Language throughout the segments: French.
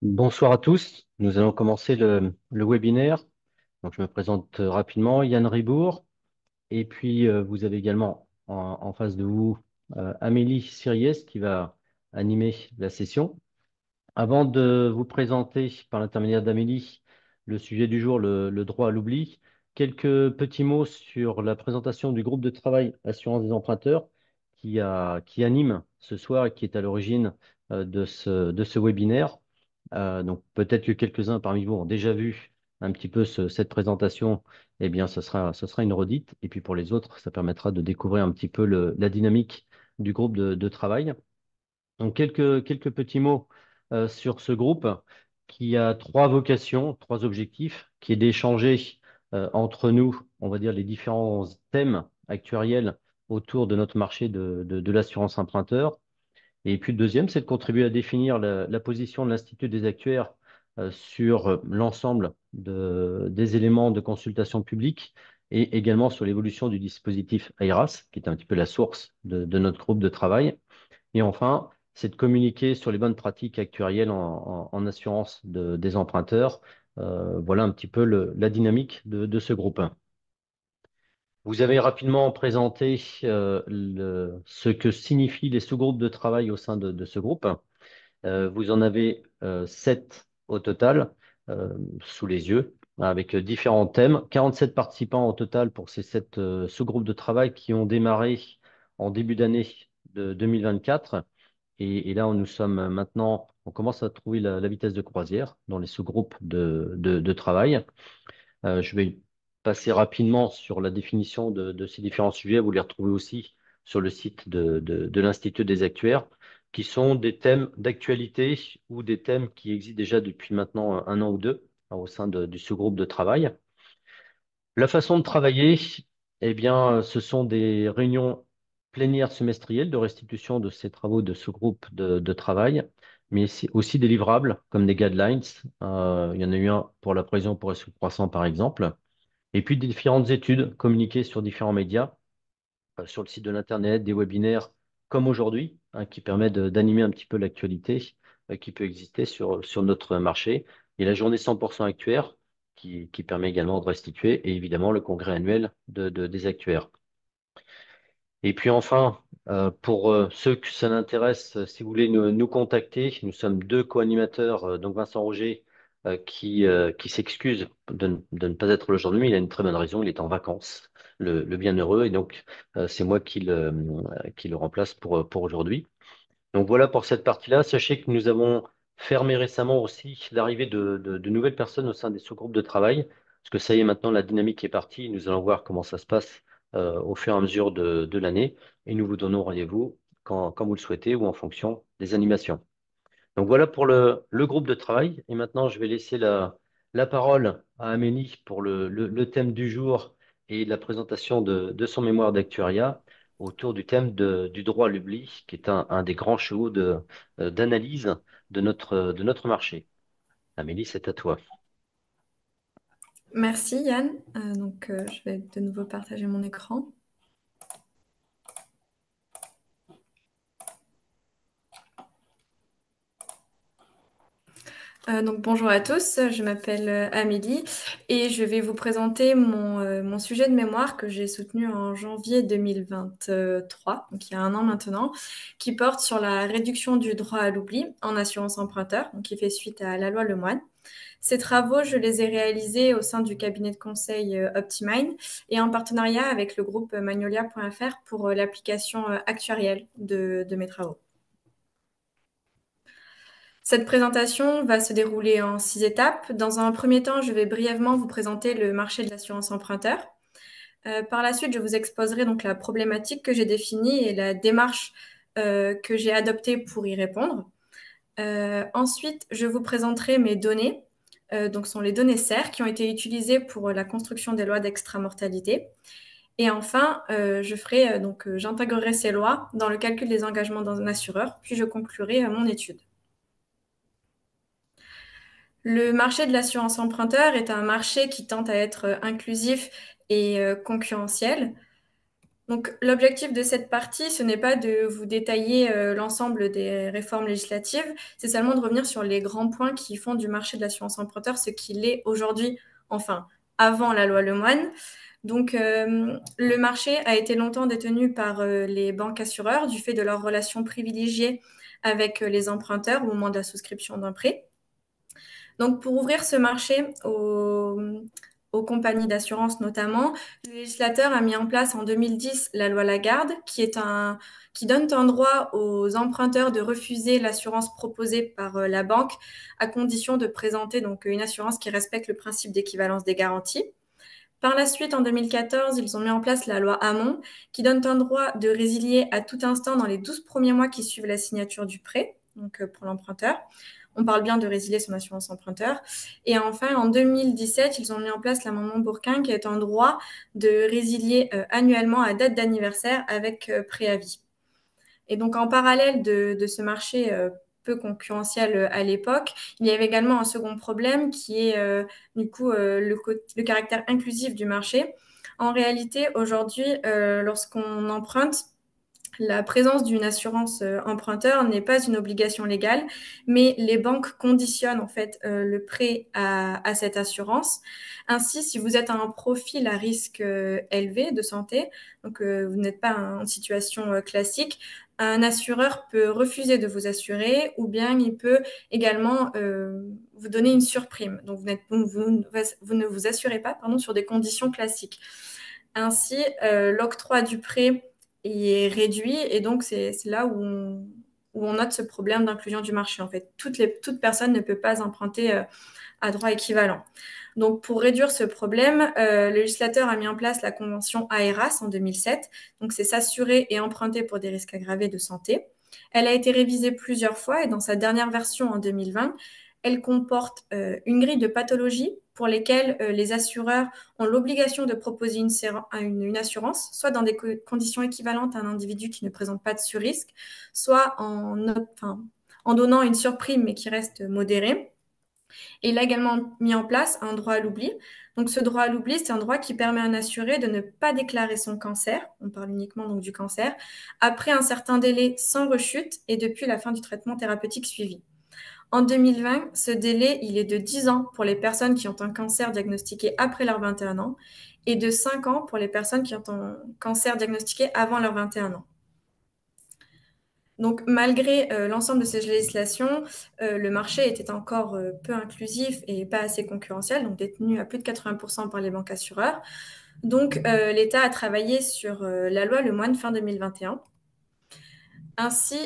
Bonsoir à tous. Nous allons commencer le webinaire. Donc, je me présente rapidement, Yann Ribourg. Et puis, vous avez également en face de vous Amélie Siriès qui va animer la session. Avant de vous présenter par l'intermédiaire d'Amélie le sujet du jour, le droit à l'oubli, quelques petits mots sur la présentation du groupe de travail Assurance des emprunteurs qui anime ce soir et qui est à l'origine de ce webinaire. Donc peut-être que quelques-uns parmi vous ont déjà vu un petit peu cette présentation. Eh bien, ce sera une redite. Et puis pour les autres, ça permettra de découvrir un petit peu la dynamique du groupe de travail. Donc, quelques petits mots sur ce groupe qui a trois vocations, trois objectifs, qui est d'échanger entre nous, on va dire, les différents thèmes actuariels autour de notre marché de l'assurance emprunteur. Et puis le deuxième, c'est de contribuer à définir la position de l'Institut des actuaires sur l'ensemble des éléments de consultation publique et également sur l'évolution du dispositif AIRAS, qui est un petit peu la source de notre groupe de travail. Et enfin, c'est de communiquer sur les bonnes pratiques actuarielles en assurance des emprunteurs. Voilà un petit peu la dynamique de ce groupe. Vous avez rapidement présenté ce que signifient les sous-groupes de travail au sein de ce groupe. Vous en avez 7 au total sous les yeux, avec différents thèmes. 47 participants au total pour ces 7 sous-groupes de travail qui ont démarré en début d'année de 2024. Et là, nous sommes maintenant, on commence à trouver la vitesse de croisière dans les sous-groupes de travail. Je vais passer rapidement sur la définition de ces différents sujets. Vous les retrouvez aussi sur le site de l'Institut des actuaires, qui sont des thèmes d'actualité ou des thèmes qui existent déjà depuis maintenant un an ou deux au sein du sous-groupe de travail. La façon de travailler, eh bien, ce sont des réunions plénières semestrielles de restitution de ces travaux de ce groupe de travail, mais c'est aussi des livrables comme des guidelines. Il y en a eu un pour la prévision pour risque croissant, par exemple. Et puis des différentes études communiquées sur différents médias, sur le site de l'Internet, des webinaires comme aujourd'hui, hein, qui permet d'animer un petit peu l'actualité qui peut exister sur notre marché. Et la journée 100% actuaire qui permet également de restituer, et évidemment le congrès annuel des actuaires. Et puis enfin, pour ceux que ça intéresse, si vous voulez nous contacter, nous sommes deux co-animateurs, donc Vincent Roger, qui s'excuse de ne pas être là aujourd'hui, mais il a une très bonne raison, il est en vacances, le bienheureux, et donc c'est moi qui le remplace pour aujourd'hui. Donc voilà pour cette partie-là. Sachez que nous avons fermé récemment aussi l'arrivée de nouvelles personnes au sein des sous-groupes de travail, parce que ça y est, maintenant la dynamique est partie. Nous allons voir comment ça se passe au fur et à mesure de l'année, et nous vous donnons rendez-vous quand vous le souhaitez ou en fonction des animations. Donc voilà pour le groupe de travail. Et maintenant, je vais laisser la parole à Amélie pour le thème du jour et la présentation de son mémoire d'actuariat autour du thème du droit à l'oubli, qui est un des grands chevaux d'analyse de notre marché. Amélie, c'est à toi. Merci Yann. Je vais de nouveau partager mon écran. Bonjour à tous, je m'appelle Amélie et je vais vous présenter mon sujet de mémoire que j'ai soutenu en janvier 2023, donc il y a un an maintenant, qui porte sur la réduction du droit à l'oubli en assurance emprunteur, donc qui fait suite à la loi Lemoine. Ces travaux, je les ai réalisés au sein du cabinet de conseil Optimine et en partenariat avec le groupe Magnolia.fr pour l'application actuarielle de mes travaux. Cette présentation va se dérouler en 6 étapes. Dans un premier temps, je vais brièvement vous présenter le marché de l'assurance emprunteur. Par la suite, je vous exposerai donc la problématique que j'ai définie et la démarche que j'ai adoptée pour y répondre. Ensuite, je vous présenterai mes données, donc ce sont les données CER qui ont été utilisées pour la construction des lois d'extramortalité. Et enfin, j'intégrerai ces lois dans le calcul des engagements d'un assureur, puis je conclurai mon étude. Le marché de l'assurance emprunteur est un marché qui tente à être inclusif et concurrentiel. Donc, l'objectif de cette partie, ce n'est pas de vous détailler l'ensemble des réformes législatives, c'est seulement de revenir sur les grands points qui font du marché de l'assurance emprunteur ce qu'il est aujourd'hui, enfin, avant la loi Lemoine. Donc, le marché a été longtemps détenu par les banques assureurs du fait de leur relation privilégiée avec les emprunteurs au moment de la souscription d'un prêt. Donc, pour ouvrir ce marché aux compagnies d'assurance notamment, le législateur a mis en place en 2010 la loi Lagarde, qui donne un droit aux emprunteurs de refuser l'assurance proposée par la banque à condition de présenter donc une assurance qui respecte le principe d'équivalence des garanties. Par la suite, en 2014, ils ont mis en place la loi Hamon, qui donne un droit de résilier à tout instant dans les 12 premiers mois qui suivent la signature du prêt, donc pour l'emprunteur. On parle bien de résilier son assurance emprunteur. Et enfin, en 2017, ils ont mis en place l'amendement Bourquin, qui est un droit de résilier annuellement à date d'anniversaire avec préavis. Et donc, en parallèle de ce marché peu concurrentiel à l'époque, il y avait également un second problème qui est du coup le caractère inclusif du marché. En réalité, aujourd'hui, lorsqu'on emprunte, la présence d'une assurance emprunteur n'est pas une obligation légale, mais les banques conditionnent en fait le prêt à cette assurance. Ainsi, si vous êtes à un profil à risque élevé de santé, donc vous n'êtes pas en situation classique, un assureur peut refuser de vous assurer ou bien il peut également vous donner une surprime. Donc vous ne vous assurez pas pardon, sur des conditions classiques. Ainsi, l'octroi du prêt est réduit et donc c'est là où on note ce problème d'inclusion du marché. En fait, toute personne ne peut pas emprunter à droit équivalent. Donc, pour réduire ce problème, le législateur a mis en place la convention AERAS en 2007. Donc, c'est s'assurer et emprunter pour des risques aggravés de santé. Elle a été révisée plusieurs fois et dans sa dernière version en 2020, elle comporte une grille de pathologies pour lesquelles les assureurs ont l'obligation de proposer une assurance, soit dans des conditions équivalentes à un individu qui ne présente pas de surrisque, soit en donnant une surprime mais qui reste modérée. Et il a également mis en place un droit à l'oubli. Donc, ce droit à l'oubli, c'est un droit qui permet à un assuré de ne pas déclarer son cancer, on parle uniquement donc du cancer, après un certain délai sans rechute et depuis la fin du traitement thérapeutique suivi. En 2020, ce délai, il est de 10 ans pour les personnes qui ont un cancer diagnostiqué après leurs 21 ans et de 5 ans pour les personnes qui ont un cancer diagnostiqué avant leurs 21 ans. Donc, malgré l'ensemble de ces législations, le marché était encore peu inclusif et pas assez concurrentiel, donc détenu à plus de 80% par les banques assureurs. Donc, l'État a travaillé sur la loi Lemoine fin 2021. Ainsi,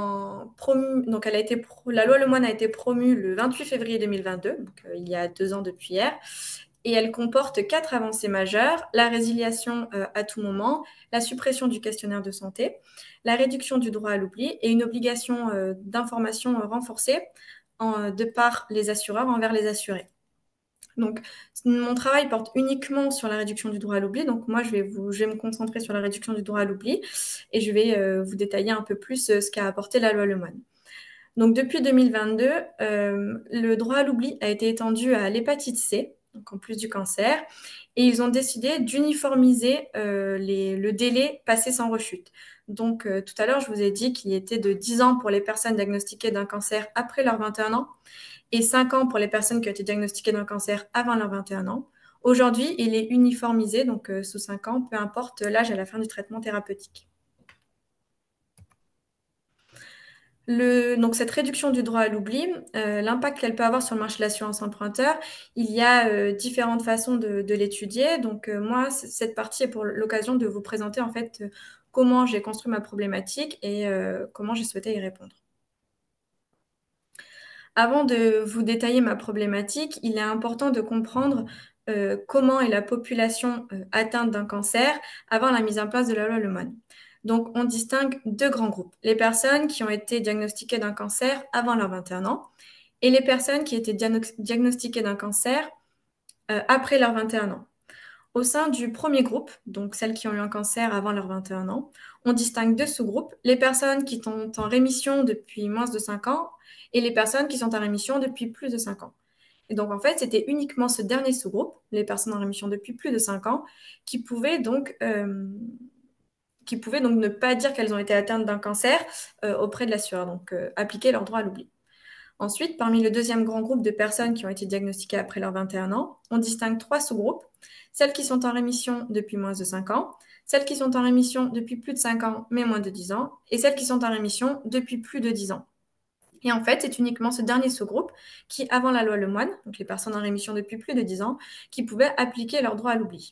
donc la loi Lemoine a été promue le 28 février 2022, donc il y a 2 ans depuis hier, et elle comporte 4 avancées majeures: la résiliation à tout moment, la suppression du questionnaire de santé, la réduction du droit à l'oubli et une obligation d'information renforcée de par les assureurs envers les assurés. Donc, mon travail porte uniquement sur la réduction du droit à l'oubli. Donc, moi, je vais me concentrer sur la réduction du droit à l'oubli et je vais vous détailler un peu plus ce qu'a apporté la loi Lemoine. Donc, depuis 2022, le droit à l'oubli a été étendu à l'hépatite C, donc en plus du cancer, et ils ont décidé d'uniformiser le délai passé sans rechute. Donc, tout à l'heure, je vous ai dit qu'il était de 10 ans pour les personnes diagnostiquées d'un cancer après leurs 21 ans et 5 ans pour les personnes qui ont été diagnostiquées d'un cancer avant leurs 21 ans. Aujourd'hui, il est uniformisé, donc sous 5 ans, peu importe l'âge à la fin du traitement thérapeutique. Donc cette réduction du droit à l'oubli, l'impact qu'elle peut avoir sur le marché de l'assurance emprunteur, il y a différentes façons de l'étudier. Donc moi, cette partie est pour l'occasion de vous présenter en fait comment j'ai construit ma problématique et comment j'ai souhaité y répondre. Avant de vous détailler ma problématique, il est important de comprendre comment est la population atteinte d'un cancer avant la mise en place de la loi Lemoine. Donc, on distingue 2 grands groupes: les personnes qui ont été diagnostiquées d'un cancer avant leurs 21 ans et les personnes qui étaient diagnostiquées d'un cancer après leurs 21 ans. Au sein du premier groupe, donc celles qui ont eu un cancer avant leurs 21 ans, on distingue 2 sous-groupes: les personnes qui sont en rémission depuis moins de 5 ans et les personnes qui sont en rémission depuis plus de 5 ans. Et donc, en fait, c'était uniquement ce dernier sous-groupe, les personnes en rémission depuis plus de 5 ans, qui pouvaient donc qui pouvaient donc ne pas dire qu'elles ont été atteintes d'un cancer auprès de l'assureur, donc appliquer leur droit à l'oubli. Ensuite, parmi le deuxième grand groupe de personnes qui ont été diagnostiquées après leurs 21 ans, on distingue trois sous-groupes. Celles qui sont en rémission depuis moins de 5 ans, celles qui sont en rémission depuis plus de 5 ans mais moins de 10 ans, et celles qui sont en rémission depuis plus de 10 ans. Et en fait, c'est uniquement ce dernier sous-groupe qui, avant la loi Lemoine, donc les personnes en rémission depuis plus de 10 ans, qui pouvaient appliquer leur droit à l'oubli.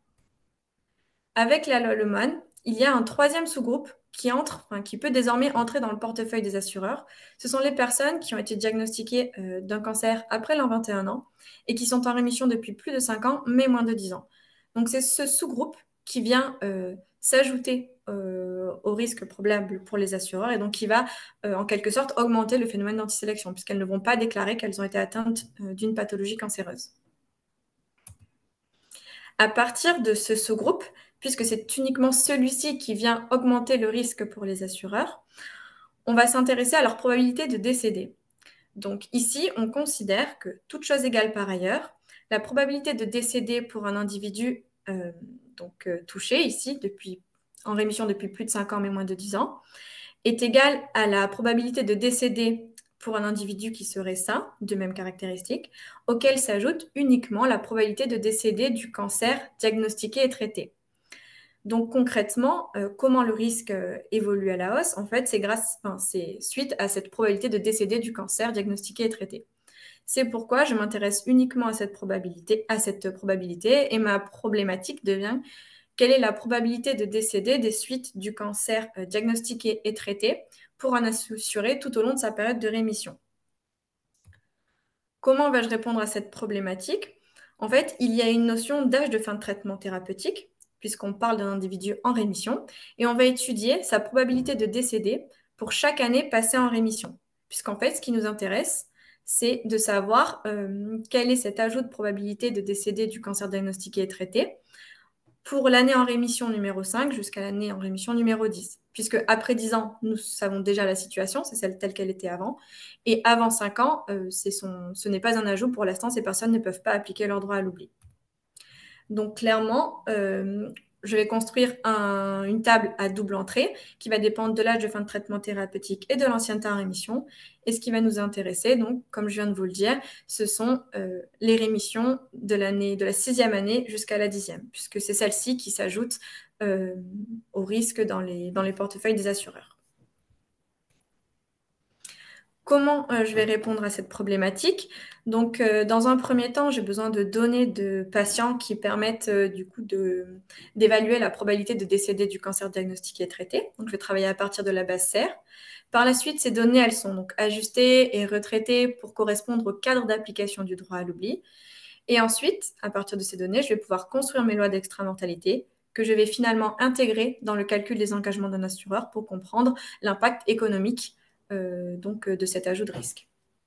Avec la loi Lemoine, il y a un troisième sous-groupe qui peut désormais entrer dans le portefeuille des assureurs. Ce sont les personnes qui ont été diagnostiquées d'un cancer après leurs 21 ans et qui sont en rémission depuis plus de 5 ans, mais moins de 10 ans. Donc c'est ce sous-groupe qui vient s'ajouter au risque probable pour les assureurs et donc qui va en quelque sorte augmenter le phénomène d'antisélection puisqu'elles ne vont pas déclarer qu'elles ont été atteintes d'une pathologie cancéreuse. À partir de ce sous-groupe, puisque c'est uniquement celui-ci qui vient augmenter le risque pour les assureurs, on va s'intéresser à leur probabilité de décéder. Donc ici, on considère que, toute chose égale par ailleurs, la probabilité de décéder pour un individu touché, ici, en rémission depuis plus de 5 ans mais moins de 10 ans, est égale à la probabilité de décéder pour un individu qui serait sain, de même caractéristique, auquel s'ajoute uniquement la probabilité de décéder du cancer diagnostiqué et traité. Donc concrètement, comment le risque évolue à la hausse? En fait, c'est suite à cette probabilité de décéder du cancer diagnostiqué et traité. C'est pourquoi je m'intéresse uniquement à cette probabilité, et ma problématique devient quelle est la probabilité de décéder des suites du cancer diagnostiqué et traité pour un assuré tout au long de sa période de rémission. Comment vais-je répondre à cette problématique? En fait, il y a une notion d'âge de fin de traitement thérapeutique, puisqu'on parle d'un individu en rémission, et on va étudier sa probabilité de décéder pour chaque année passée en rémission. Puisqu'en fait, ce qui nous intéresse, c'est de savoir quel est cet ajout de probabilité de décéder du cancer diagnostiqué et traité pour l'année en rémission numéro 5 jusqu'à l'année en rémission numéro 10. Puisque après 10 ans, nous savons déjà la situation, c'est celle telle qu'elle était avant. Et avant 5 ans, ce n'est pas un ajout. Pour l'instant, ces personnes ne peuvent pas appliquer leur droit à l'oubli. Donc clairement, je vais construire une table à double entrée qui va dépendre de l'âge de fin de traitement thérapeutique et de l'ancienneté en rémission. Et ce qui va nous intéresser, donc, comme je viens de vous le dire, ce sont les rémissions de la 6e année jusqu'à la 10e, puisque c'est celle-ci qui s'ajoute au risque dans les portefeuilles des assureurs. Comment je vais répondre à cette problématique? Donc, dans un premier temps, j'ai besoin de données de patients qui permettent du coup d'évaluer la probabilité de décéder du cancer diagnostiqué et traité. Donc, je vais travailler à partir de la base SER. Par la suite, ces données, elles sont donc ajustées et retraitées pour correspondre au cadre d'application du droit à l'oubli. Et ensuite, à partir de ces données, je vais pouvoir construire mes lois d'extra-mortalité que je vais finalement intégrer dans le calcul des engagements d'un assureur pour comprendre l'impact économique de cet ajout de risque.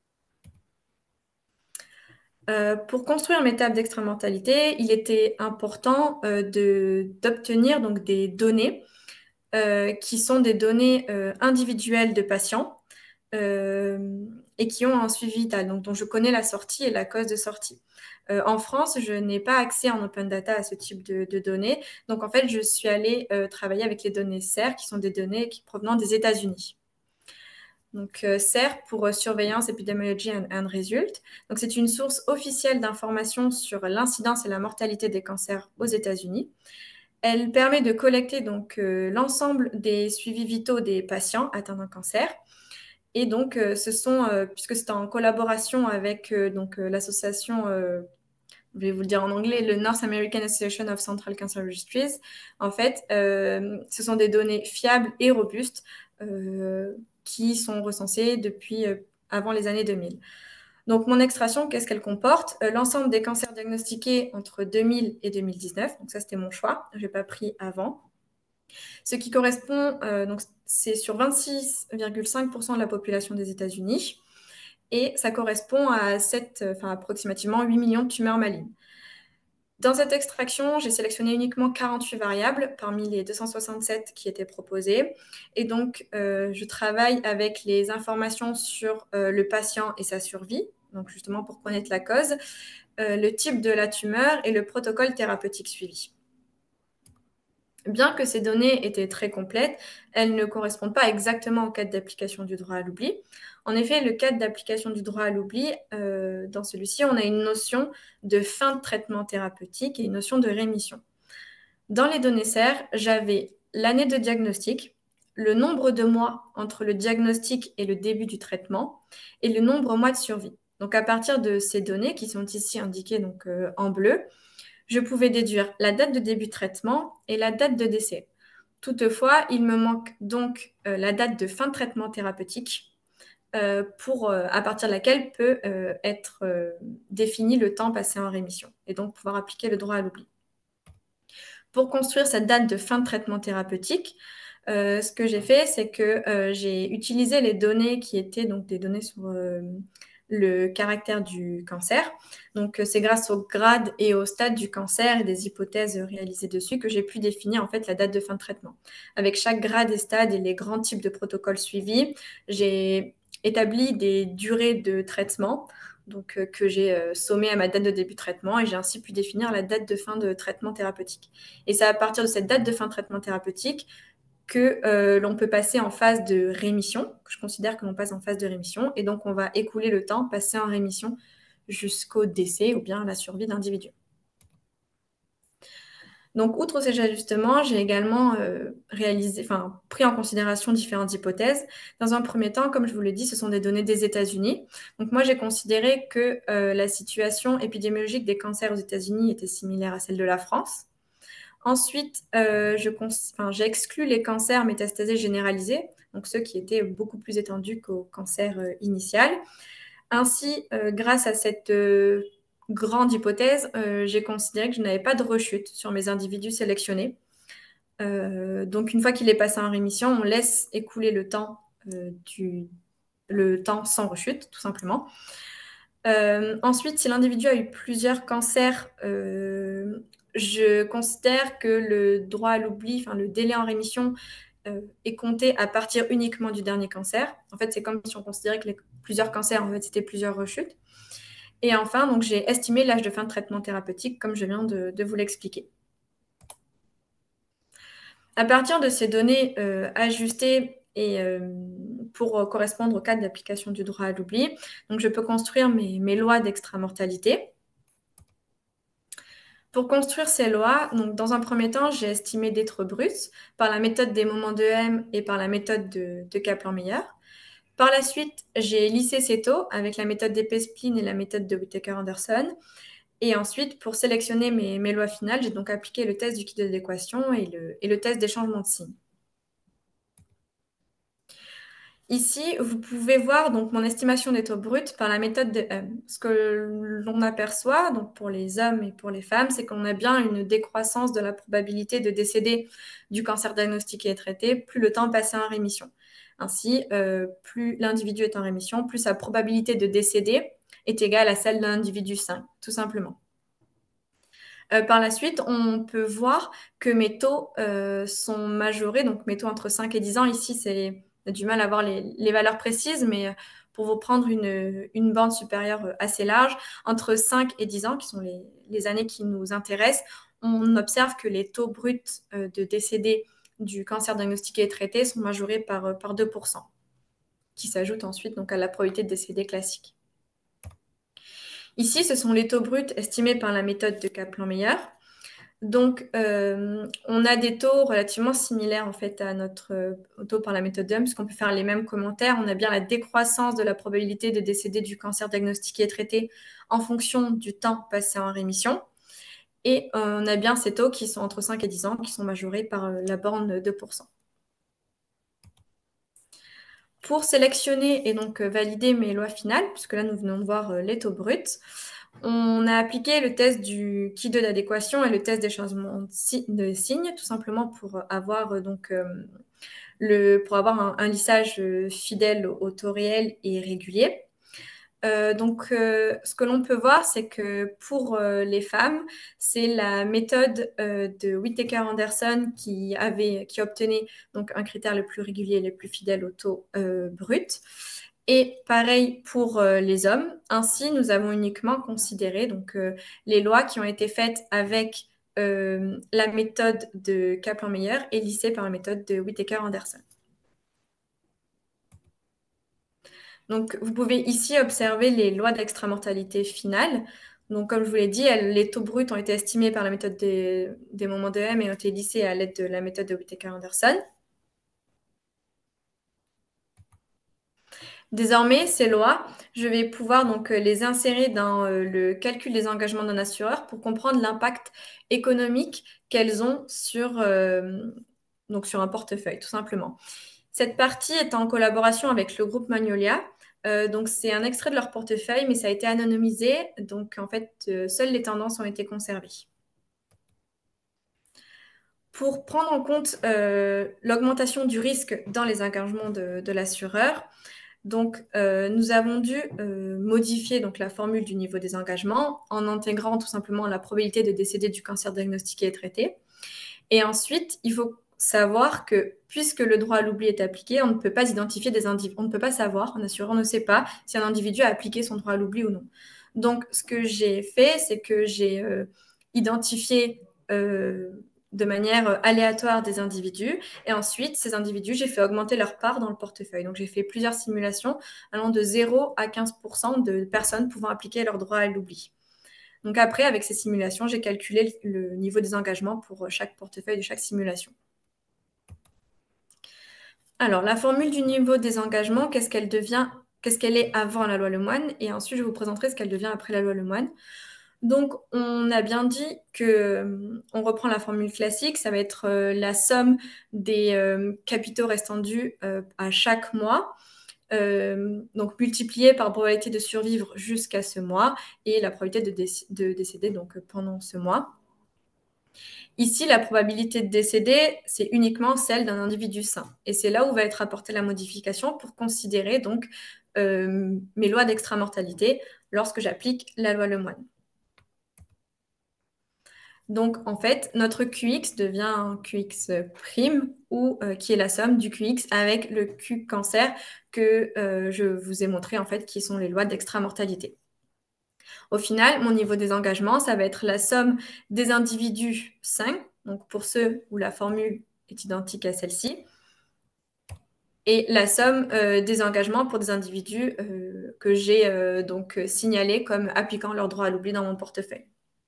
Pour construire mes tables d'extra-mortalité, il était important d'obtenir donc des données qui sont des données individuelles de patients et qui ont un suivi vital, donc dont je connais la sortie et la cause de sortie. En France, je n'ai pas accès en open data à ce type de données. Donc, en fait, je suis allée travailler avec les données SER, qui sont des données provenant des États-Unis. Donc, SER pour Surveillance, Epidemiology and Result. Donc, c'est une source officielle d'informations sur l'incidence et la mortalité des cancers aux États-Unis. Elle permet de collecter donc l'ensemble des suivis vitaux des patients atteints d'un cancer. Et donc, puisque c'est en collaboration avec l'association, je vais vous le dire en anglais, le North American Association of Central Cancer Registries, en fait, ce sont des données fiables et robustes qui sont recensées depuis avant les années 2000. Donc, mon extraction, qu'est-ce qu'elle comporte? L'ensemble des cancers diagnostiqués entre 2000 et 2019. Donc, ça, c'était mon choix. Je n'ai pas pris avant. Ce qui correspond, donc, c'est sur 26,5% de la population des États-Unis. Et ça correspond à approximativement 8 millions de tumeurs malignes. Dans cette extraction, j'ai sélectionné uniquement 48 variables parmi les 267 qui étaient proposées. Et donc, je travaille avec les informations sur le patient et sa survie, donc justement pour connaître la cause, le type de la tumeur et le protocole thérapeutique suivi. Bien que ces données étaient très complètes, elles ne correspondent pas exactement au cadre d'application du droit à l'oubli. En effet, le cadre d'application du droit à l'oubli, dans celui-ci, on a une notion de fin de traitement thérapeutique et une notion de rémission. Dans les données SER, j'avais l'année de diagnostic, le nombre de mois entre le diagnostic et le début du traitement, et le nombre de mois de survie. Donc à partir de ces données qui sont ici indiquées donc, en bleu, je pouvais déduire la date de début de traitement et la date de décès. Toutefois, il me manque donc la date de fin de traitement thérapeutique à partir de laquelle peut être défini le temps passé en rémission et donc pouvoir appliquer le droit à l'oubli. Pour construire cette date de fin de traitement thérapeutique, ce que j'ai fait, c'est que j'ai utilisé les données qui étaient donc des données sur le caractère du cancer. Donc, c'est grâce au grade et au stade du cancer et des hypothèses réalisées dessus que j'ai pu définir en fait la date de fin de traitement. Avec chaque grade et stade et les grands types de protocoles suivis, j'ai établi des durées de traitement donc, que j'ai sommé à ma date de début de traitement et j'ai ainsi pu définir la date de fin de traitement thérapeutique. Et c'est à partir de cette date de fin de traitement thérapeutique que l'on peut passer en phase de rémission, que je considère que l'on passe en phase de rémission, et donc on va écouler le temps passé en rémission jusqu'au décès ou bien la survie d'individu. Donc, outre ces ajustements, j'ai également pris en considération différentes hypothèses. Dans un premier temps, comme je vous l'ai dit, ce sont des données des États-Unis. Donc, moi, j'ai considéré que la situation épidémiologique des cancers aux États-Unis était similaire à celle de la France. Ensuite, j'ai exclu les cancers métastasés généralisés, donc ceux qui étaient beaucoup plus étendus qu'au cancer initial. Ainsi, grâce à cette grande hypothèse, j'ai considéré que je n'avais pas de rechute sur mes individus sélectionnés. Donc, une fois qu'il est passé en rémission, on laisse écouler le temps sans rechute, tout simplement. Ensuite, si l'individu a eu plusieurs cancers, je considère que le droit à l'oubli, le délai en rémission, est compté à partir uniquement du dernier cancer. En fait, c'est comme si on considérait que plusieurs cancers, en fait, c'était plusieurs rechutes. Et enfin, donc, j'ai estimé l'âge de fin de traitement thérapeutique, comme je viens de vous l'expliquer. À partir de ces données ajustées et pour correspondre au cadre d'application du droit à l'oubli, donc je peux construire mes lois d'extramortalité. Pour construire ces lois, donc dans un premier temps, j'ai estimé des taux bruts par la méthode des moments de M et par la méthode de Kaplan-Meier. Par la suite, j'ai lissé ces taux avec la méthode d'Epstein et la méthode de Whittaker-Anderson. Et ensuite, pour sélectionner mes lois finales, j'ai donc appliqué le test du kit d'adéquation et le test des changements de signes. Ici, vous pouvez voir donc mon estimation des taux bruts par la méthode de M. Ce que l'on aperçoit donc pour les hommes et pour les femmes, c'est qu'on a bien une décroissance de la probabilité de décéder du cancer diagnostiqué et traité, plus le temps passé en rémission. Ainsi, plus l'individu est en rémission, plus sa probabilité de décéder est égale à celle d'un individu sain, tout simplement. Par la suite, on peut voir que mes taux sont majorés, donc mes taux entre 5 et 10 ans. Ici, on a du mal à voir les valeurs précises, mais pour vous prendre une bande supérieure assez large, entre 5 et 10 ans, qui sont les années qui nous intéressent, on observe que les taux bruts de décédés du cancer diagnostiqué et traité sont majorés par 2%, qui s'ajoute ensuite donc, à la probabilité de décédé classique. Ici, ce sont les taux bruts estimés par la méthode de Kaplan-Meier. Donc, on a des taux relativement similaires en fait à notre taux par la méthode DUM, puisqu'on peut faire les mêmes commentaires. On a bien la décroissance de la probabilité de décéder du cancer diagnostiqué et traité en fonction du temps passé en rémission. Et on a bien ces taux qui sont entre 5 et 10 ans, qui sont majorés par la borne 2%. Pour sélectionner et donc valider mes lois finales, puisque là nous venons de voir les taux bruts, on a appliqué le test du kit d'adéquation et le test des changements de signes, tout simplement pour avoir un lissage fidèle au taux réel et régulier. Ce que l'on peut voir, c'est que pour les femmes, c'est la méthode de Whittaker-Anderson qui obtenait donc un critère le plus régulier et le plus fidèle au taux brut. Et pareil pour les hommes. Ainsi, nous avons uniquement considéré donc, les lois qui ont été faites avec la méthode de Kaplan-Meier et lissée par la méthode de Whittaker-Anderson. Donc, vous pouvez ici observer les lois d'extramortalité finale. Donc, comme je vous l'ai dit, les taux bruts ont été estimés par la méthode des moments de M et ont été lissés à l'aide de la méthode de Whittaker-Anderson. Désormais, ces lois, je vais pouvoir donc les insérer dans le calcul des engagements d'un assureur pour comprendre l'impact économique qu'elles ont donc sur un portefeuille, tout simplement. Cette partie est en collaboration avec le groupe Magnolia. Donc, c'est un extrait de leur portefeuille, mais ça a été anonymisé. Donc, en fait, seules les tendances ont été conservées. Pour prendre en compte l'augmentation du risque dans les engagements de l'assureur, donc, nous avons dû modifier donc, la formule du niveau des engagements en intégrant tout simplement la probabilité de décéder du cancer diagnostiqué et traité. Et ensuite, il faut savoir que puisque le droit à l'oubli est appliqué, on ne peut pas identifier des individus. On ne peut pas savoir, un assureur ne sait pas si un individu a appliqué son droit à l'oubli ou non. Donc, ce que j'ai fait, c'est que j'ai identifié de manière aléatoire des individus. Et ensuite, ces individus, j'ai fait augmenter leur part dans le portefeuille. Donc, j'ai fait plusieurs simulations allant de 0 à 15% de personnes pouvant appliquer leur droit à l'oubli. Donc après, avec ces simulations, j'ai calculé le niveau des engagements pour chaque portefeuille de chaque simulation. Alors, la formule du niveau des engagements, qu'est-ce qu'elle est avant la loi Lemoine, et ensuite je vous présenterai ce qu'elle devient après la loi Lemoine. Donc, on a bien dit que on reprend la formule classique, ça va être la somme des capitaux restants dus à chaque mois, donc multiplié par la probabilité de survivre jusqu'à ce mois et la probabilité de décéder donc pendant ce mois. Ici, la probabilité de décéder, c'est uniquement celle d'un individu sain. Et c'est là où va être apportée la modification pour considérer donc mes lois d'extramortalité lorsque j'applique la loi Lemoine. Donc, en fait, notre QX devient un QX prime, ou qui est la somme du QX avec le Q cancer que je vous ai montré, en fait, qui sont les lois d'extramortalité. Au final, mon niveau des engagements, ça va être la somme des individus sains, donc pour ceux où la formule est identique à celle-ci, et la somme des engagements pour des individus que j'ai donc signalés comme appliquant leur droit à l'oubli dans mon portefeuille.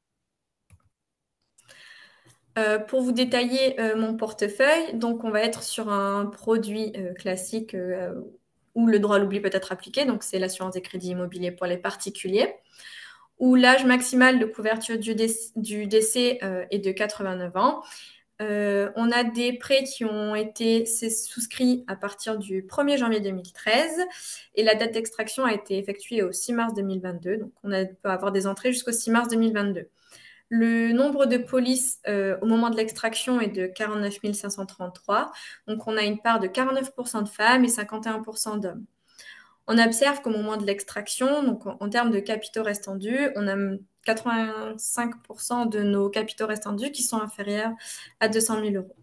Pour vous détailler mon portefeuille, donc on va être sur un produit classique où le droit à l'oubli peut être appliqué, donc c'est l'assurance des crédits immobiliers pour les particuliers, où l'âge maximal de couverture du décès est de 89 ans. On a des prêts qui ont été souscrits à partir du 1er janvier 2013 et la date d'extraction a été effectuée au 6 mars 2022, donc on peut avoir des entrées jusqu'au 6 mars 2022. Le nombre de polices au moment de l'extraction est de 49 533. Donc, on a une part de 49% de femmes et 51% d'hommes. On observe qu'au moment de l'extraction, donc en termes de capitaux restants dus, on a 85% de nos capitaux restants dus qui sont inférieurs à 200 000 euros.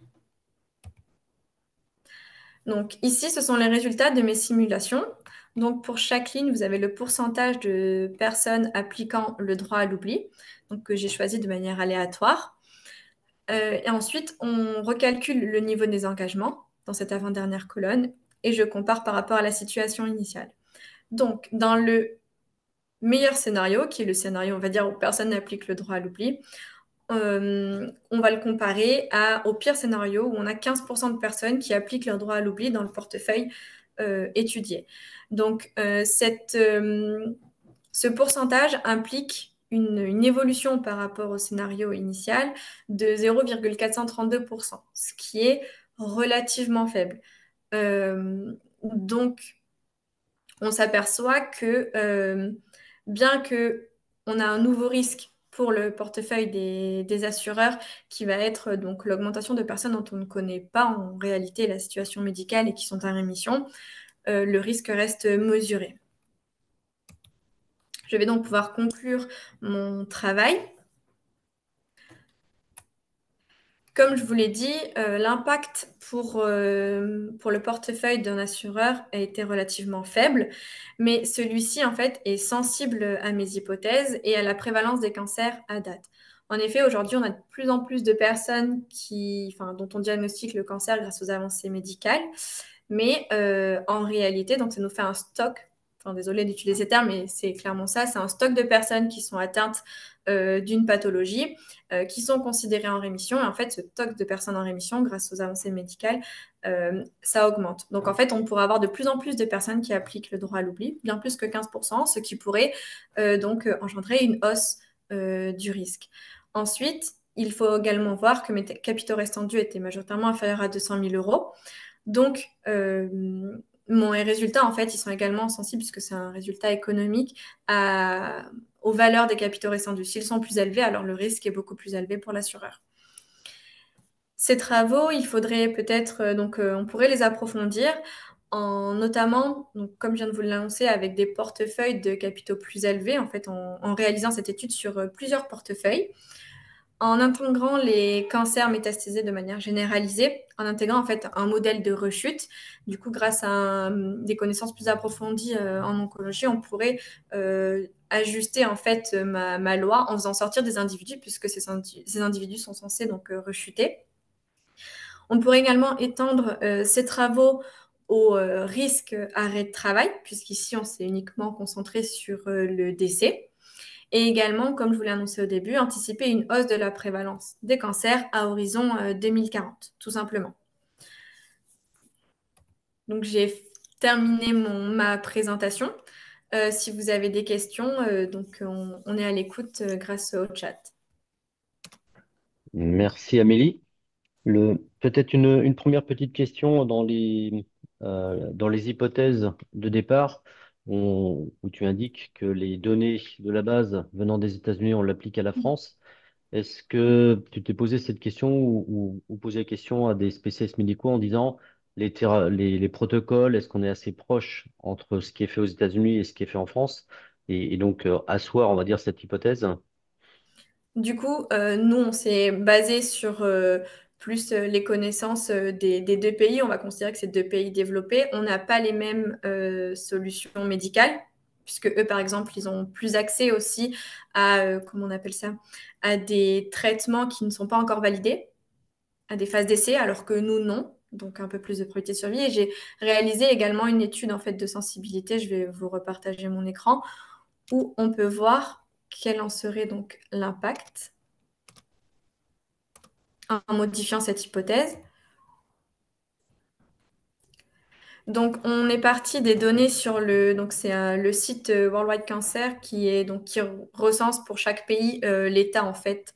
Donc ici, ce sont les résultats de mes simulations. Donc pour chaque ligne, vous avez le pourcentage de personnes appliquant le droit à l'oubli, donc que j'ai choisi de manière aléatoire. Et ensuite, on recalcule le niveau des engagements dans cette avant-dernière colonne et je compare par rapport à la situation initiale. Donc, dans le meilleur scénario, qui est le scénario, on va dire, où personne n'applique le droit à l'oubli, on va le comparer au pire scénario où on a 15% de personnes qui appliquent leur droit à l'oubli dans le portefeuille étudié. Donc, ce pourcentage implique une évolution par rapport au scénario initial de 0,432%, ce qui est relativement faible. Donc, on s'aperçoit que bien qu'on a un nouveau risque pour le portefeuille des assureurs qui va être donc l'augmentation de personnes dont on ne connaît pas en réalité la situation médicale et qui sont en rémission, le risque reste mesuré. Je vais donc pouvoir conclure mon travail. Comme je vous l'ai dit, l'impact pour le portefeuille d'un assureur a été relativement faible, mais celui-ci, en fait, est sensible à mes hypothèses et à la prévalence des cancers à date. En effet, aujourd'hui, on a de plus en plus de personnes dont on diagnostique le cancer grâce aux avancées médicales. Mais en réalité, donc ça nous fait un stock, enfin désolé d'utiliser ces termes, mais c'est clairement ça, c'est un stock de personnes qui sont atteintes d'une pathologie, qui sont considérées en rémission. Et en fait, ce stock de personnes en rémission, grâce aux avancées médicales, ça augmente. Donc en fait, on pourrait avoir de plus en plus de personnes qui appliquent le droit à l'oubli, bien plus que 15%, ce qui pourrait engendrer une hausse du risque. Ensuite, il faut également voir que mes capitaux restants dus étaient majoritairement inférieurs à 200 000 euros. Donc, mon résultat, en fait, ils sont également sensibles, puisque c'est un résultat économique, aux valeurs des capitaux restants dus. S'ils sont plus élevés, alors le risque est beaucoup plus élevé pour l'assureur. Ces travaux, il faudrait peut-être, on pourrait les approfondir, notamment, donc, comme je viens de vous l'annoncer, avec des portefeuilles de capitaux plus élevés, en fait, en réalisant cette étude sur plusieurs portefeuilles, en intégrant les cancers métastasés de manière généralisée, en intégrant en fait un modèle de rechute. Du coup, grâce à des connaissances plus approfondies en oncologie, on pourrait ajuster en fait ma loi en faisant sortir des individus, puisque ces individus sont censés donc rechuter. On pourrait également étendre ces travaux au risque arrêt de travail, puisqu'ici on s'est uniquement concentré sur le décès. Et également, comme je vous l'ai annoncé au début, anticiper une hausse de la prévalence des cancers à horizon 2040, tout simplement. Donc, j'ai terminé ma présentation. Si vous avez des questions, on est à l'écoute grâce au chat. Merci Amélie. Peut-être une première petite question dans les hypothèses de départ où tu indiques que les données de la base venant des États-Unis, on l'applique à la France. Est-ce que tu t'es posé cette question ou posé la question à des spécialistes médicaux en disant les protocoles, est-ce qu'on est assez proche entre ce qui est fait aux États-Unis et ce qui est fait en France? Et donc asseoir, on va dire, cette hypothèse. Du coup, nous, on s'est basé sur plus les connaissances des deux pays. On va considérer que c'est deux pays développés. On n'a pas les mêmes solutions médicales, puisque eux, par exemple, ils ont plus accès aussi à, comment on appelle ça, à des traitements qui ne sont pas encore validés, à des phases d'essai, alors que nous, non. Donc, un peu plus de probabilité de survie. Et j'ai réalisé également une étude en fait de sensibilité. Je vais vous repartager mon écran où on peut voir quel en serait donc l'impact en modifiant cette hypothèse. Donc, on est parti des données sur le site Worldwide Cancer qui recense pour chaque pays l'état en fait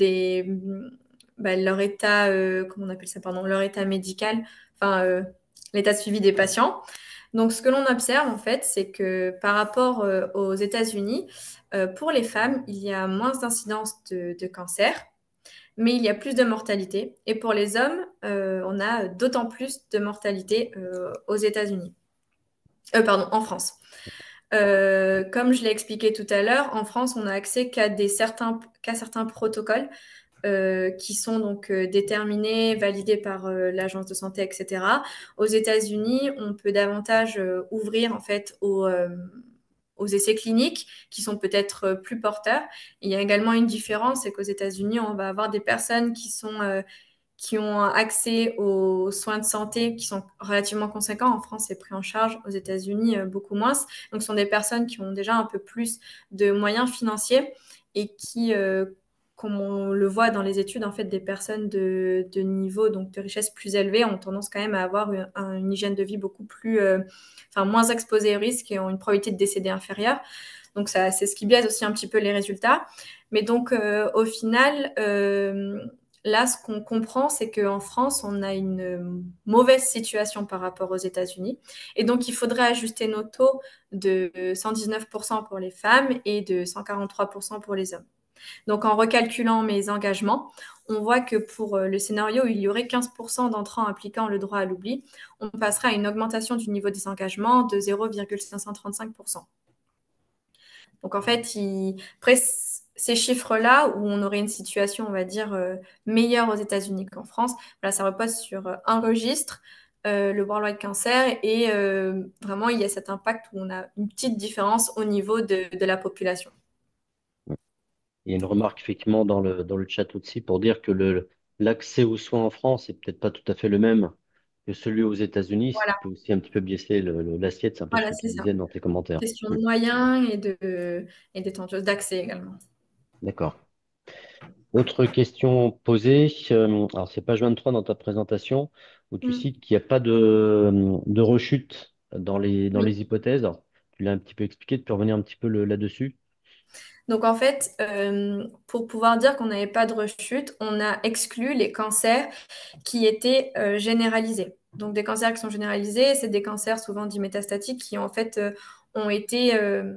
leur état comment on appelle ça pardon leur état médical, enfin l'état de suivi des patients. Donc, ce que l'on observe en fait, c'est que par rapport aux États-Unis, pour les femmes, il y a moins d'incidence de cancer, mais il y a plus de mortalité. Et pour les hommes, on a d'autant plus de mortalité aux États-Unis. Pardon, en France. Comme je l'ai expliqué tout à l'heure, en France, on n'a accès qu'à certains protocoles qui sont donc déterminés, validés par l'Agence de santé, etc. Aux États-Unis, on peut davantage ouvrir en fait aux essais cliniques qui sont peut-être plus porteurs. Il y a également une différence, c'est qu'aux États-Unis, on va avoir des personnes qui ont accès aux soins de santé qui sont relativement conséquents. En France, c'est pris en charge. Aux États-Unis, beaucoup moins. Donc, ce sont des personnes qui ont déjà un peu plus de moyens financiers et qui, comme on le voit dans les études, en fait, des personnes de niveau, donc de richesse plus élevée, ont tendance quand même à avoir une hygiène de vie beaucoup plus, moins exposée au risque et ont une probabilité de décéder inférieure. Donc, ça, c'est ce qui biaise aussi un petit peu les résultats. Mais donc, au final, là, ce qu'on comprend, c'est qu'en France, on a une mauvaise situation par rapport aux États-Unis. Et donc, il faudrait ajuster nos taux de 119% pour les femmes et de 143% pour les hommes. Donc, en recalculant mes engagements, on voit que pour le scénario où il y aurait 15% d'entrants appliquant le droit à l'oubli, on passerait à une augmentation du niveau des engagements de 0,535%. Donc, en fait, après ces chiffres-là, où on aurait une situation, on va dire, meilleure aux États-Unis qu'en France, voilà, ça repose sur un registre, le Worldwide Cancer, et vraiment, il y a cet impact où on a une petite différence au niveau de la population. Il y a une remarque effectivement dans le chat aussi pour dire que l'accès aux soins en France est peut-être pas tout à fait le même que celui aux États-Unis, ce Voilà, qui peut aussi un petit peu biaiser l'assiette. C'est un peu ce voilà, que tu c'est ça. disais dans tes commentaires. Question Mm. de moyens et d'étendue d'accès également. D'accord. Autre question posée. Alors, c'est page 23 dans ta présentation où tu Mm. cites qu'il n'y a pas de rechute dans Oui. les hypothèses. Alors, tu l'as un petit peu expliqué, tu peux revenir un petit peu là-dessus. Donc en fait, pour pouvoir dire qu'on n'avait pas de rechute, on a exclu les cancers qui étaient généralisés. Donc des cancers qui sont généralisés, c'est des cancers souvent dits métastatiques qui en fait ont été...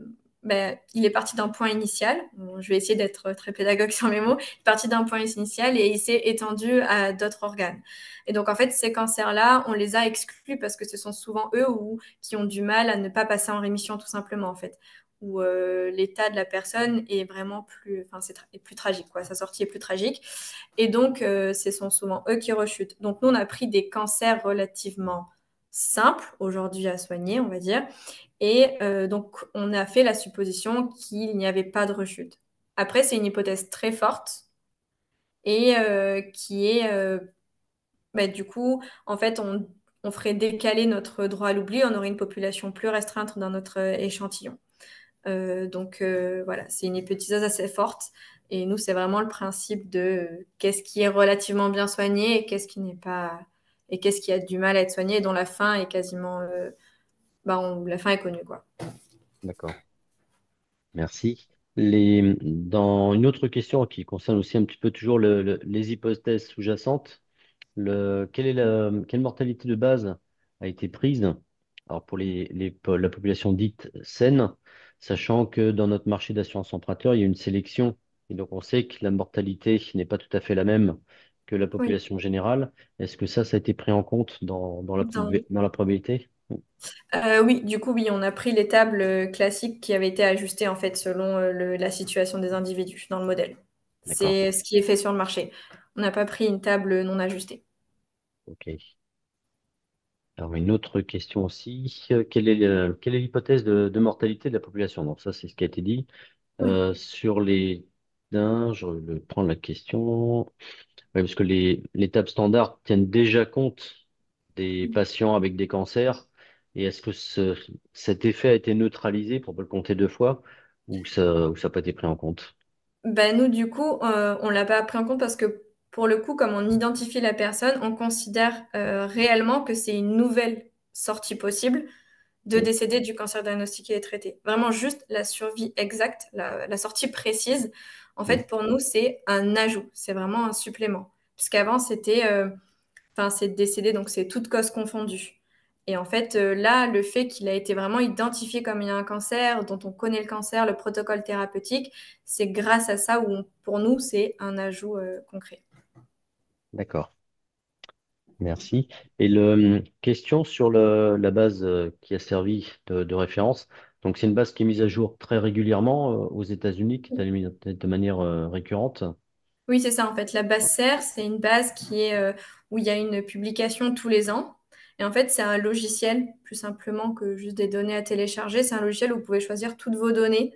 il est parti d'un point initial. Bon, je vais essayer d'être très pédagogue sur mes mots. Il est parti d'un point initial et il s'est étendu à d'autres organes. Et donc en fait, ces cancers-là, on les a exclus parce que ce sont souvent eux qui ont du mal à ne pas passer en rémission tout simplement en fait où l'état de la personne est vraiment plus, enfin, est plus tragique, quoi. Sa sortie est plus tragique. Et donc, ce sont souvent eux qui rechutent. Donc, nous, on a pris des cancers relativement simples aujourd'hui à soigner, on va dire. Et donc, on a fait la supposition qu'il n'y avait pas de rechute. Après, c'est une hypothèse très forte et qui est, du coup, en fait, on ferait décaler notre droit à l'oubli, on aurait une population plus restreinte dans notre échantillon. Voilà, c'est une hypothèse assez forte. Et nous, c'est vraiment le principe de qu'est-ce qui est relativement bien soigné et qu'est-ce qui n'est pas, et qu'est-ce qui a du mal à être soigné et dont la fin est quasiment, la fin est connue, quoi. D'accord. Merci. Dans une autre question qui concerne aussi un petit peu toujours les hypothèses sous-jacentes, quelle mortalité de base a été prise? Alors pour la population dite saine, sachant que dans notre marché d'assurance emprunteur, il y a une sélection. Et donc on sait que la mortalité n'est pas tout à fait la même que la Oui. population générale. Est-ce que ça a été pris en compte Dans- dans la probabilité? oui, du coup, oui, on a pris les tables classiques qui avaient été ajustées en fait selon la situation des individus dans le modèle. D'accord. C'est ce qui est fait sur le marché. On n'a pas pris une table non ajustée. OK. Alors, une autre question aussi. Quelle est l'hypothèse de mortalité de la population? Donc, ça, c'est ce qui a été dit. Oui. Sur les je vais prendre la question. Oui, parce que les tables standards tiennent déjà compte des patients avec des cancers. Et est-ce que cet effet a été neutralisé pour pas le compter deux fois ou ça n'a pas été pris en compte? Ben, nous, du coup, on l'a pas pris en compte parce que pour le coup, comme on identifie la personne, on considère réellement que c'est une nouvelle sortie possible de Mm, décéder du cancer diagnostiqué et traité. Vraiment juste la survie exacte, la sortie précise. En mm. fait, pour nous, c'est un ajout, c'est vraiment un supplément. Puisqu'avant, c'est décédé, donc c'est toute cause confondue. Et en fait, là, le fait qu'il a été vraiment identifié comme il y a un cancer, dont on connaît le cancer, le protocole thérapeutique, c'est grâce à ça où, pour nous, c'est un ajout concret. D'accord. Merci. Et question sur la base qui a servi de référence. Donc, c'est une base qui est mise à jour très régulièrement aux États-Unis, qui est mise de manière récurrente. Oui, c'est ça, en fait. La base CER, c'est une base où il y a une publication tous les ans. Et en fait, c'est un logiciel, plus simplement que juste des données à télécharger. C'est un logiciel où vous pouvez choisir toutes vos données.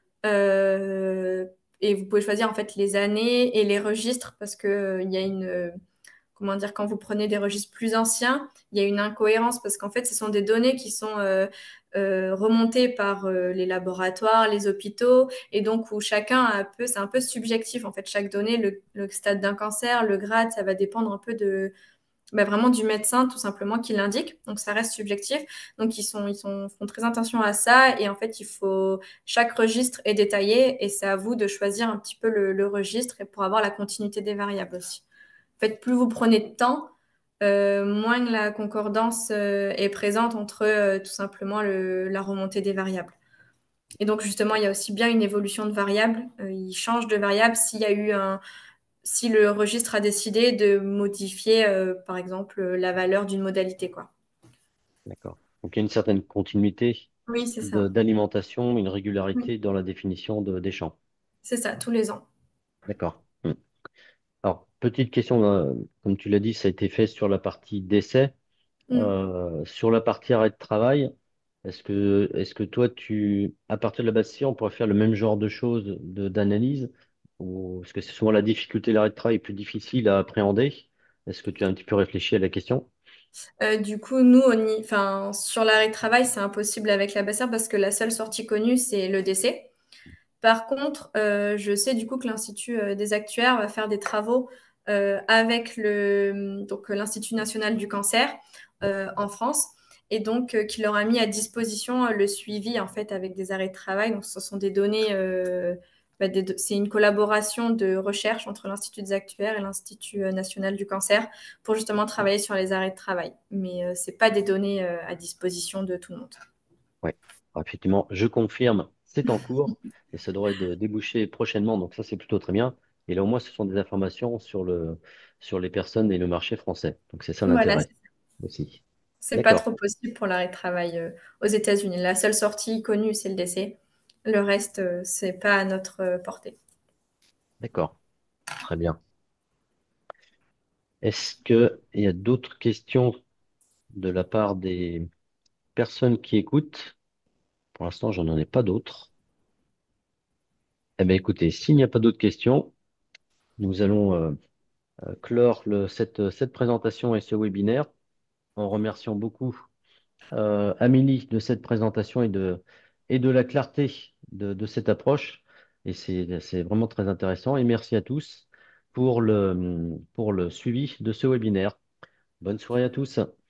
euh, et vous pouvez choisir en fait les années et les registres parce que il y a comment dire, quand vous prenez des registres plus anciens, il y a une incohérence parce qu'en fait, ce sont des données qui sont remontées par les laboratoires, les hôpitaux, et donc où chacun a c'est un peu subjectif en fait. Chaque donnée, le stade d'un cancer, le grade, ça va dépendre un peu vraiment du médecin tout simplement qui l'indique. Donc ça reste subjectif. Donc font très attention à ça et en fait chaque registre est détaillé et c'est à vous de choisir un petit peu le registre et pour avoir la continuité des variables aussi. En fait, plus vous prenez de temps, moins la concordance est présente entre tout simplement la remontée des variables. Et donc justement, il y a aussi bien une évolution de variables. Il change de variable si le registre a décidé de modifier, par exemple, la valeur d'une modalité, quoi. D'accord. Donc, il y a une certaine continuité Oui, c'est ça. d'alimentation, une Oui, régularité dans la définition des champs. c'est ça, tous les ans. D'accord. Alors, petite question, comme tu l'as dit, ça a été fait sur la partie décès. Mm. Sur la partie arrêt de travail, est-ce que toi, à partir de la base C, on pourrait faire le même genre de choses d'analyse ou est-ce que c'est souvent la difficulté de l'arrêt de travail est plus difficile à appréhender? Est-ce que tu as un petit peu réfléchi à la question? Du coup, nous, enfin, sur l'arrêt de travail, c'est impossible avec la BASR parce que la seule sortie connue, c'est le décès. Par contre, je sais du coup que l'Institut des actuaires va faire des travaux avec donc l'Institut national du cancer en France et donc qui leur a mis à disposition le suivi en fait avec des arrêts de travail. Donc, ce sont des données, c'est une collaboration de recherche entre l'Institut des actuaires et l'Institut national du cancer pour justement travailler sur les arrêts de travail. Mais c'est pas des données à disposition de tout le monde. Oui, effectivement, je confirme, c'est en cours et ça devrait déboucher prochainement. Donc ça, c'est plutôt très bien. Et là, au moins, ce sont des informations sur les personnes et le marché français. Donc c'est ça Voilà, l'intérêt aussi. c'est pas D'accord, trop possible pour l'arrêt de travail aux États-Unis. La seule sortie connue, c'est le décès. Le reste, c'est pas à notre portée. d'accord, très bien. Est-ce qu'il y a d'autres questions de la part des personnes qui écoutent? Pour l'instant, j'en ai pas d'autres. Eh bien, écoutez, s'il n'y a pas d'autres questions, nous allons clore cette présentation et ce webinaire en remerciant beaucoup Amélie de cette présentation et de la clarté de cette approche. Et c'est vraiment très intéressant. Et merci à tous pour le suivi de ce webinaire. Bonne soirée à tous.